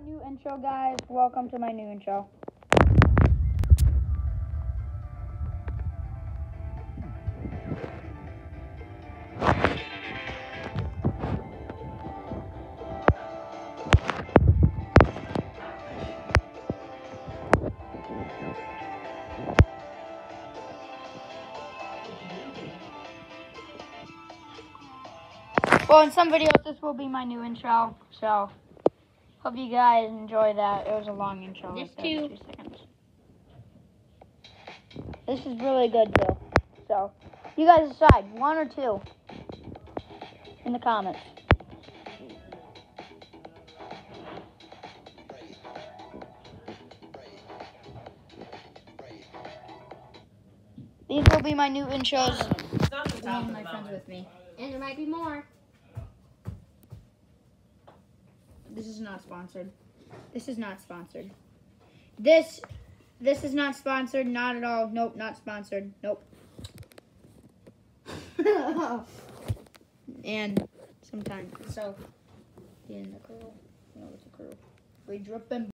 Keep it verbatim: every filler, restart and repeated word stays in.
New intro, guys. Welcome to my new intro. Well, in some videos, this will be my new intro, so hope you guys enjoy that. It was a long intro. This like too. thirty-two seconds. This is really good, too. So, you guys decide, one or two, in the comments. These will be my new intros. And my friends with me. And there might be more. This is not sponsored. This is not sponsored. This, this is not sponsored. Not at all. Nope, not sponsored. Nope. And sometimes, so, in the crew. No, it's a crew. We drip them.